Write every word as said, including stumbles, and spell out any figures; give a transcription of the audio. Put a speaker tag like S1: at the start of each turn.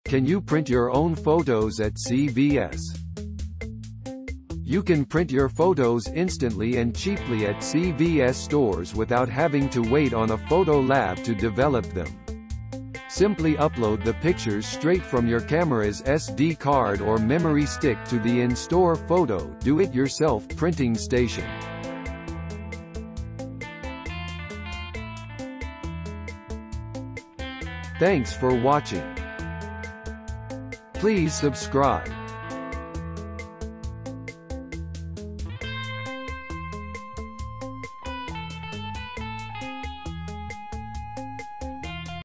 S1: Can you print your own photos at C V S? You can print your photos instantly and cheaply at C V S stores without having to wait on a photo lab to develop them. Simply upload the pictures straight from your camera's S D card or memory stick to the in-store photo do-it-yourself printing station. Thanks for watching. Please subscribe.